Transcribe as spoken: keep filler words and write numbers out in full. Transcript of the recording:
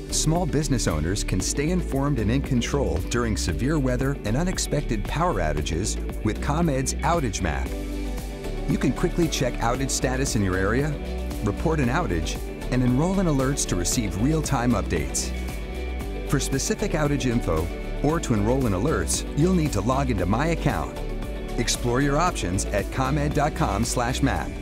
Small business owners can stay informed and in control during severe weather and unexpected power outages with ComEd's Outage Map. You can quickly check outage status in your area, report an outage, and enroll in alerts to receive real-time updates. For specific outage info or to enroll in alerts, you'll need to log into My Account. Explore your options at comed dot com slash map.